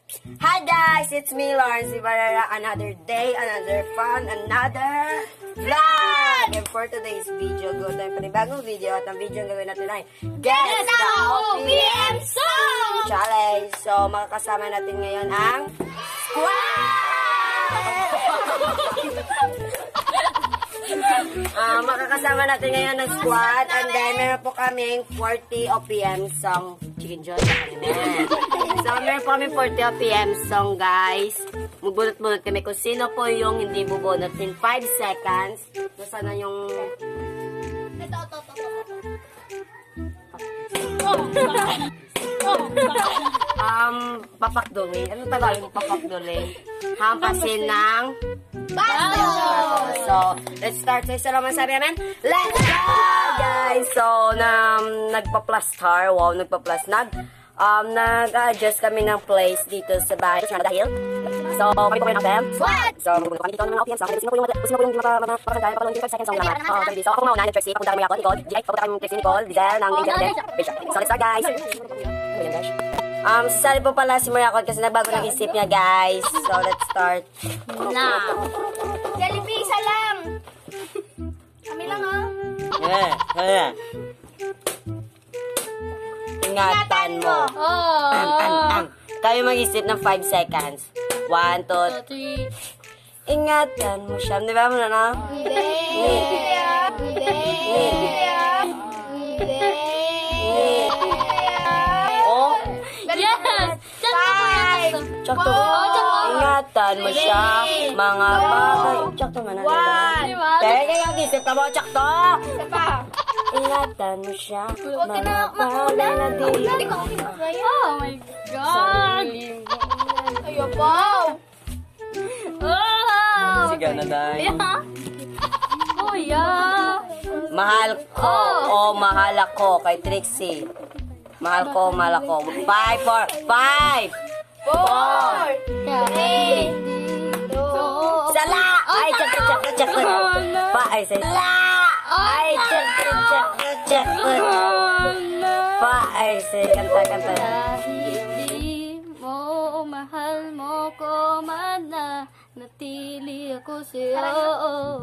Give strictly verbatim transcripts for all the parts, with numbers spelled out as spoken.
Hi guys, it's me Lawrence Ibarra. Another day, another fun, another vlog. And for today's video, go tayo pa rin bagong video. At ang video ang gawin natin ay Guess the O P M Song Challenge. So makakasama natin ngayon ang Squad! uh, makakasama natin ngayon ng Squad. And then meron po kaming forty O P M song. Chicken Joy. So, meron po kami forty O P M song, guys. Magbunot-bunot kami kung sino po yung hindi bubunot in five seconds. So, sana yung... Ito, ito, ito, um, papakduli. Ano tagalog papakduli? Hampasin ng... Bato! So, let's start. So, isa naman sabi namin, let's go! Guys, so, na, nagpa-plus-star. Wow, nagpa-plus. Nag, um, nag-adjust kami ng place dito sa bahay. Dahil, so, kami po kayo ng them. What? So, magbunod kami dito ng O P M song. Sino po yung, sino po yung makakasantay? Pakalaw yung five seconds song naman. Oh, so, so, ako mauna ng Trixie. Papunta kami ako, Nicole. G I, papunta kami ng Trixie, Nicole. Dizel, ng Angel, and Bishop. So, let's start, guys. Um, sasali po pala si Mariakot kasi nagbago ng isip niya, guys. So, let's start. Now. Jollibee, isa lang. Kami lang, oh. Yeah, yeah. Ingatan mo. Oh. Ang, ang, ang. Tayo mag-isip ng five seconds. one, two, three. Ingatan mo siya. Di ba mo na, no? Hindi. Hindi. Hindi. Oh, Yes! Five. tsakto. Ingatan mo siya. Mga bagay. Tsakto man na. One. Kaya kaya mag-isip ka mo, tsakto. Isa pa. Ingatan mo siya. Huwag ka Mga na bagay na di. Oh my God! Ayaw po! Oh! Sige na, Day. Oh, yeah! Mahal ko o mahal ako kay Trixie. Mahal ko, mahal ako. Five, four, five! Four! Three! Two! Sala! Ay, check, check, check, check. Pa, ay, sala! Ay, check, check, check, check. Pa, ay, say, kanta, kanta. Hindi mo mahal mo ko man na natili ako sa'yo.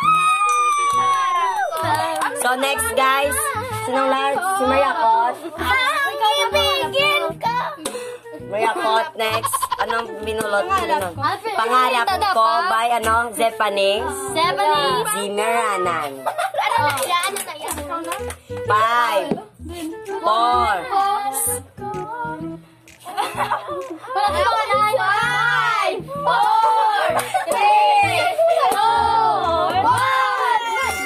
So, next, guys. Sinong lahat? Si Mariakot. Ibigin ka! Mariakot, next. Anong binulot? Ano? Pangarap ko by, ano? Zephanie. Seven. Zimeranan. Ano na yan? Ano na yan? Five. Four. Wala ka ba na? Five! Four! Three! Two! One!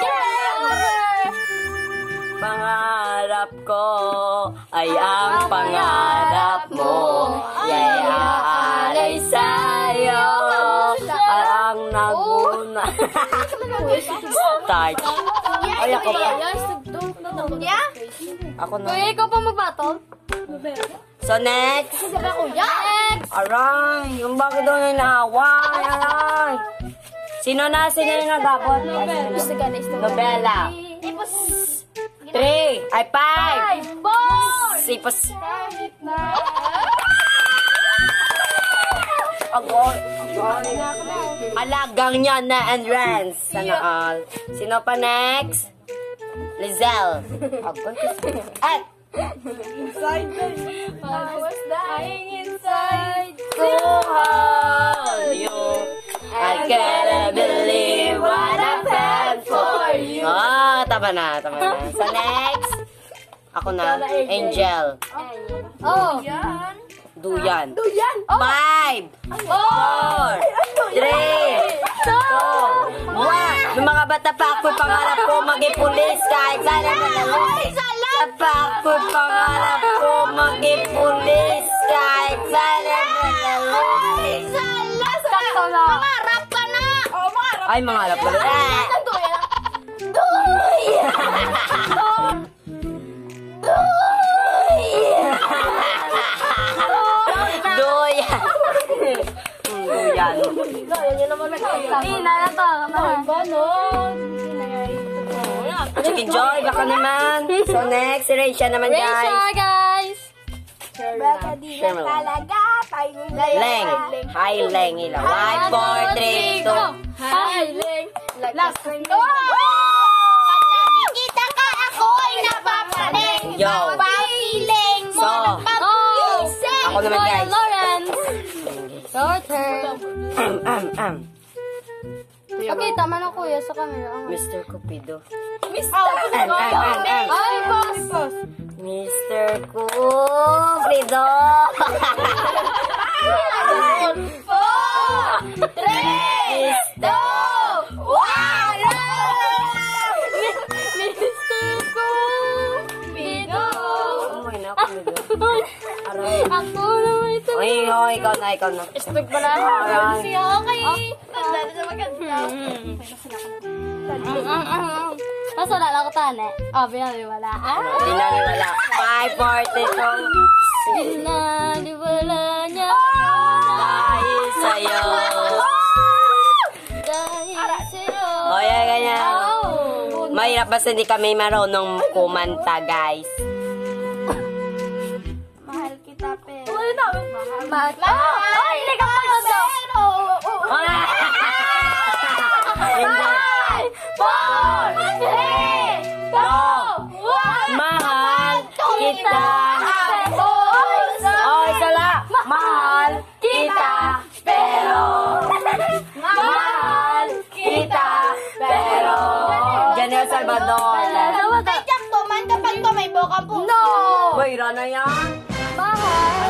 Pangarap ko ay ang pangarap mo. Yayaalay sa'yo ang naguna. Start. Ay, ako pa. Yeah? Ako na. Kuya, ikaw pa mag-battle? So, next. Sabi ako, next! Aray, yung bakit doon yung naaway? Aray. Sino na? Sino yung nagabot? Nobela. Ipos. Three. Ay, five. Four! Sipos. Agor. Alagang niya na and Rance. Sana all. Sino pa next? Lizelle. Agor. At. Inside I was dying inside. To hold you. I can't believe what I've had for you. Ah, tama na, tama na. So next. Ako na. Angel. Oh. Duyan. Duyan. Five. Four. Three. Two. One. Yung mga bata pa ako pangarap ko maging pulis kahit saan na nalalaki. Pa ako pangarap ko maging pulis kahit saan na nalalaki. Sakto na. Mangarap ka na. Oo, mangarap. Ay, mangarap ka na. Duyan. Duyan. Duyan. Duyan. Duyan. Hindi na na to. Ba, no? Chicken Joy, baka naman. So next, si Rachel naman, guys. Rachel, guys. Baka di na talaga Leng. Hi, Leng. Ila. One, four, three, two. Hi, Leng. Last ring. Pag nakikita ka, ako'y napapaling. Yo. Papiling mo So, ng pag-isip. Ako naman, guys. Lawrence. Your turn. Am, am, am. Okay, tama na kuya sa camera. Mister Cupido. Mister Am, am, am, am. Ay, boss. Mister Cupido. Four, three, two, one. Mister Cupido. Oh my na, Cupido. Aray. Ako naman ito. Oy, oy, ikaw na, ikaw na. Stop ba na? Aray. Siya, okay. Tanda na sa maganda. Nasa wala ko tane. Oh, binaliwala. Ah! Di na wala. Five, four, three, two. Binaliwala niya. Dahil sa'yo. Dahil sa'yo. O, yan, ganyan. Oh. Mahirap basta hindi kami marunong kumanta, guys. Mahal kita, pero. Mahal. Ay, hindi ka pa gusto. Hindi. Four, three, two, one. Mahal kita. Oh, isa lang. Mahal kita. Pero. Mahal kita. Pero. Janelle Salvador. Ay, Jack, tuman kapag to may bokang puso. No! Mayra na yan. Mahal.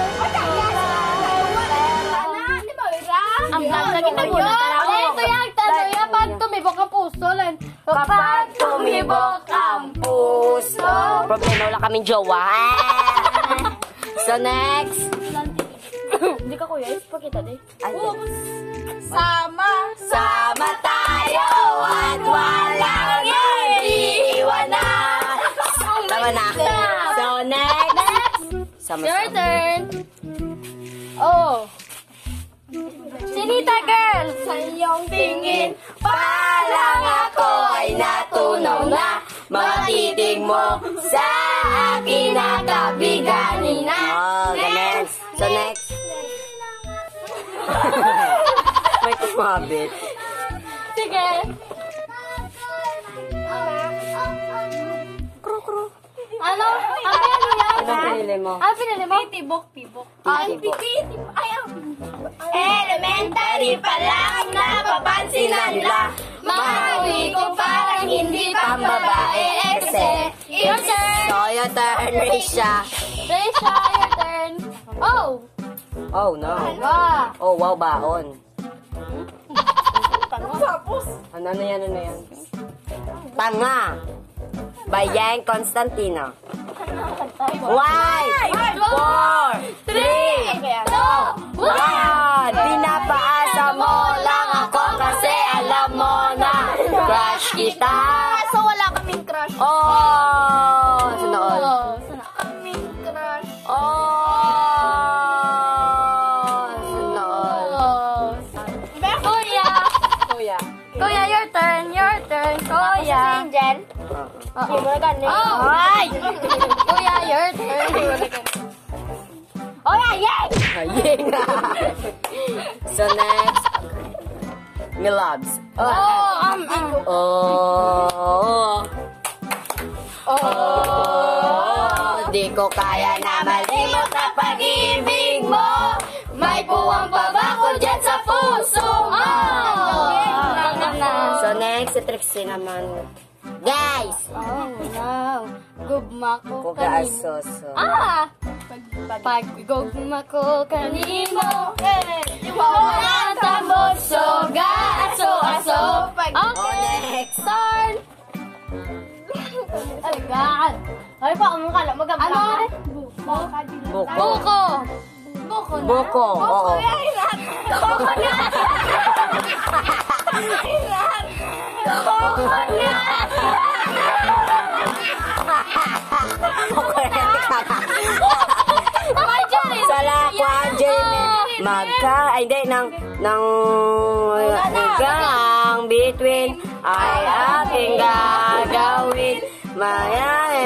Ang ganda kita muna talaga. Ito yung tanong yan. Pag tumibok ang puso lang. Kapag tumibok ang puso. Problema, wala kaming jowa. So, next. Hindi ka kuya. Ipakita di. Ay, Sama. sama tayo at walang iiwanan. Tama na. So, next. Sama Your turn. Oh. Sinita girl. Sa iyong tingin. Palang ako ay natunaw na. Mga titig mo sa akin nakabigani na. Oh, the next. So, next. May kumabit. Sige. Ano? Ang pinili yan? Anong pinili mo? Ang pinili mo? Tibok, tibok. Ay, Titibok. Ay, ang... Elementary pa lang napapansin na nila. Mahawi ko parang hindi pang babae. Ese. Your turn. So, your turn, Risha. Reisha, your turn. Oh. Oh, no. Wow. Oh, wow, baon. Tapos. Ano, ano yan, ano yan? Tanga. By Yang Constantino. Five, four, three, two, one. Pinapaasa mo lang ako kasi alam mo na crush kita. Kaso wala kaming crush. Oh! Sunood. Oh. Sana. Kaming crush. Oh! Sunood. Oh. Kuya. Kuya. Kuya, your turn. Your turn. Kuya. Angel. Oh. Hindi mo na ganun. Oh. Ay! Kuya, your turn. Oh, yeah, yeah! Ayun na. So next. Milabs. Oh, um, um. Oh. Oh. Oh. Di ko kaya na malimot na pag-ibig mo. May puwang pa ba ko dyan sa puso mo? Oh. So next, si Trixie naman. Guys! Oh, no. Gugma ko Kuga kanimo. asoso. Ah! Pag gugma ko kanimo. Wala tambot, soga, aso-aso. Pag Oh, Okay. next. Turn. Oh God. Ay, pa, umong ka lang. Mag-abla Ano? ka. Buko. Buko. Buko na. Buko, oo. Ay, lahat. Buko na. Ay, lahat. Buko na. Ay, Jerry. Sala ko, Jamie. Magka, ay hindi, nang, nang, hanggang between, ay aking gagawin.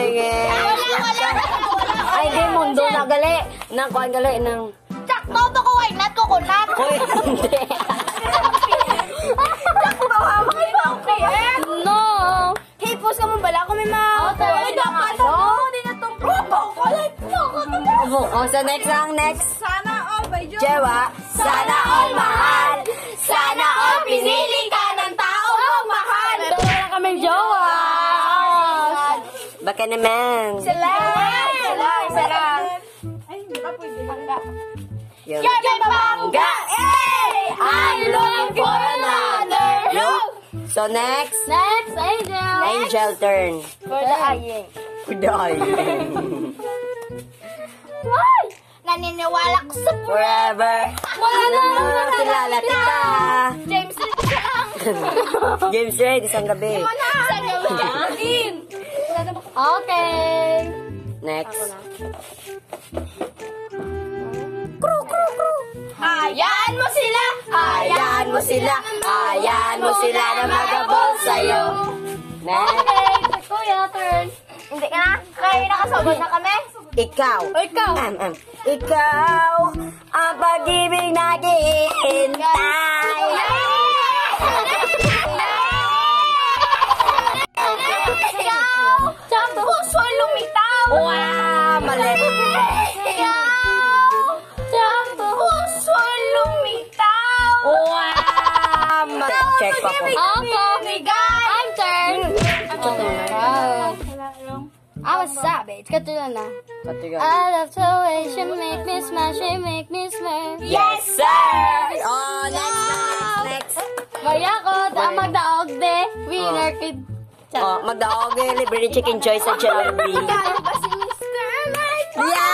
Mayayagin. Ay, hindi, mundo na gali. Nang kuhan gali, nang, Tsak, todo ko No! Hey, post ka mo bala ko may mga... Oh, tayo Ay, na dapat nga, ako. Hindi na tong grupo ko. Like, no, Oh, so next ang next. Sana all by Diyos. Jewa. Sana all mahal. Sana all pinili ka ng tao mong mahal. Pero wala kaming jowa! Baka naman. Salam! Salam! Salam! Ay, hindi pa pwede. Bangga. Yun. You're my bangga! Hey! I'm looking for another look! So next, Next, Angel! Angel turn. For the aying. Kuday. Why? Naniniwala ko sa Forever. Wala na! Kilala kita. James Reed siya lang. James Reid, isang gabi. Wala! Akin! Okay. Next. Hayaan mo sila! Hayaan mo sila. Hayaan mo sila na magabol sa'yo. Next. Okay, kuya, turn. Hindi ka na? Kaya nakasabot na kami? Ikaw. O, ikaw. Um, um. Ikaw ang pag-ibig naghihintay. Ikaw! Sa puso lumitaw! Wow, mali. Ikaw! Sa puso lumitaw! Wow, mali. Check pa po. Okay. I'm turn. I was savage. Katulad na. Patigan. I love the way she make me smash, she make me smash. Yes, sir! Oh, next, next, next. Maria ko, ang magdaog de. Winner Oh. kid. Oh, magdaog eh, libre ni Chicken Joy sa Jollibee. Kaya ba si Mister Light?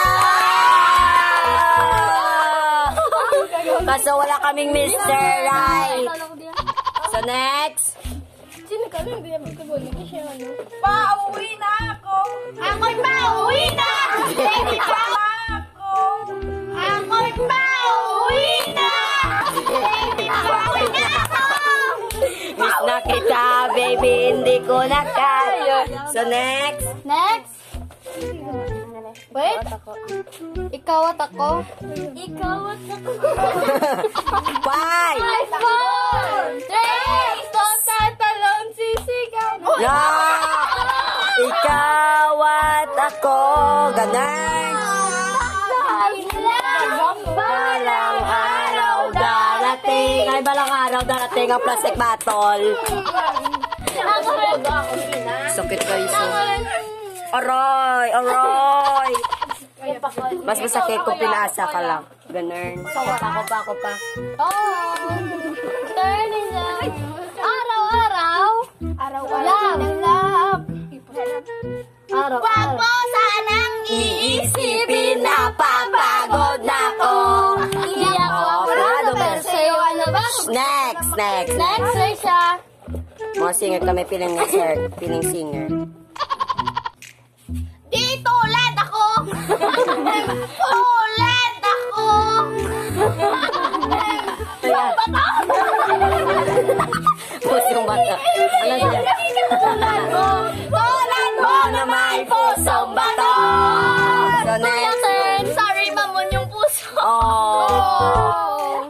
Yeah! Kaso wala kaming Mister Right. So next. Sino ka rin? Hindi naman kagulo ko siya, ano? Pauwi na ako! Ako'y pauwi na! Hindi pa ako! Ako'y pauwi na! Hindi pa pauwi na ako! Miss na kita, baby, hindi ko na kaya. So next. Next. Wait. Ikaw at ako. Ikaw at ako. Five. Five, four, three, two, tatalon, sisigaw. Yeah! Ikaw at ako, ganun. Balang araw darating. Ay, balang araw darating ang plastic battle. Sakit kayo so. Aroy, aroy. Mas masakit kung pinasa ka lang. Ganun. Ako pa, ako pa. Oh, turning down. Araw-araw. Araw-araw ng love. Araw-araw. Wag mo sanang iisipin na papagod na ko. Hindi ako apurado, pero sa'yo ano ba? Next, next, Next, next. Risha. Mga singer kami, piling na sir, piling singer. Di tulad ako! Tulad ako! Ayan. Pusong bata. Ano siya? Tulad mo! Tulad mo na may pusong bato! So next. Turn. Sorry, mamon yung puso. Oh.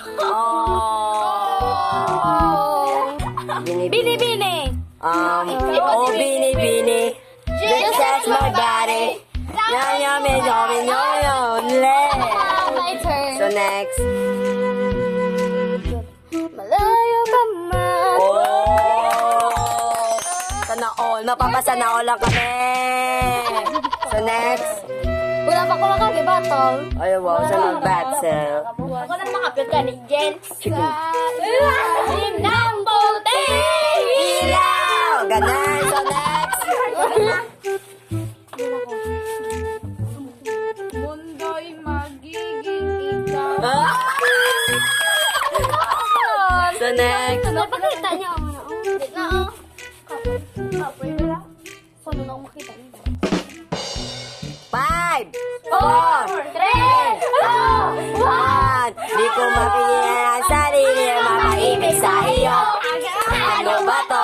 Oh. Bini, bini. Bini-bini. Um, oh, bini, bini. Just touch my body. Yum, yum, yum, yum, yum, yum, yum. Ah, my turn. So next. Malayo pa man. Oh. Sana all. Mapapasana all lang kami. So next. Wala pa ko makakibatol. Ay, wow. Sa mag-battle. Ako na makapit ka ni Jen. Chicken. Ilalim ng puti! Ilaw! Ganun. So next. Mundo'y magiging ikaw. Ah! So next. Napakita niya ako na. Hindi na ako. Kapoy ba lang? Saan na ako makita niya? Five. Four. Three, two, One. Di ko mapigil ang sarili na mapaibig sa iyo. Ano ba to?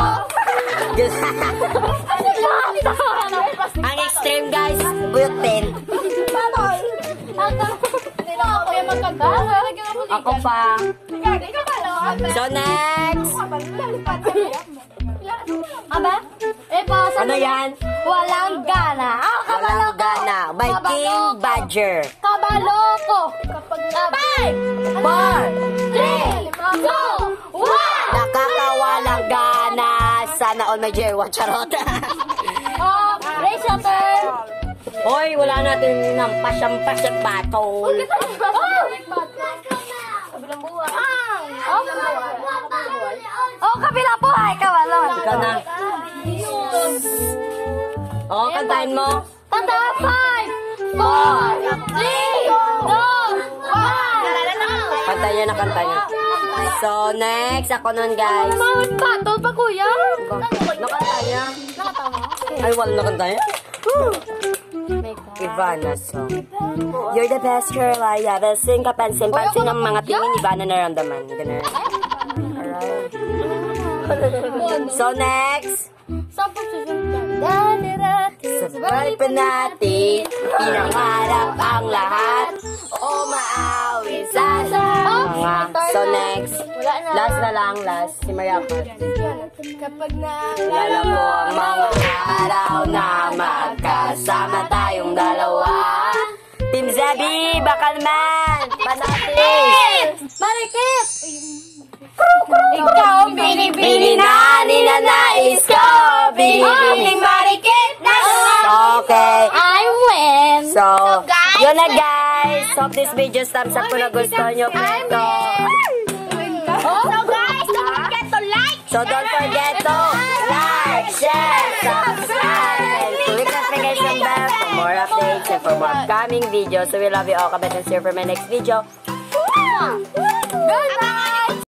Ang extreme guys, butin. Hindi na ako yung magkagawa. Ako pa. Gagi ka pala. So, next. Aba? Eh, pausa Ano na. yan? Walang gana. Ah, kabalo Walang gana. By King Badger. Kabalo ko. Kapag five, Four. three, two, one. Nakakawalang gana. Sana all may Jerwa. Charot. Oh, raise your turn. Hoy, wala natin ng pasyampas at batol. Kabilang buwan. Oh, oh, kabila po ay kawalon. Ikaw na. Oh, kantahin mo. Tanda, five, four, three, two, one. Kanta niya na kanta niya. So, next. Ako nun, guys. Mount battle pa, kuya. Nakanta niya. Nakatawa. Ay, wala nakanta niya. Ivana song. You're the best girl I ever seen. Kapansin-pansin ng mga tingin ni Ivana naramdaman. Ganun. Alright. So, next. Sampo susunod. Danirati. Sabay pa natin. Pinangarap ang lahat. O maawi sa mga. So, next. Wala na. Last na lang, last. Si Maria pa. Kapag na... Lala mo ang mga araw na magkasama tayong dalawa. Team Zebby, baka naman! Panatis! Marikit! Ikaw, binibini na ninanais ko. Binibini marikit na Okay. I win! So, guys, yun na guys. Hope this video thumbs up kung nagustuhan nyo po ito. So guys, don't forget to like. So, don't forget to like, share, subscribe, and click the notification bell for more updates and for more upcoming videos. So, we love you all. Kabet and see you for my next video. Mwah!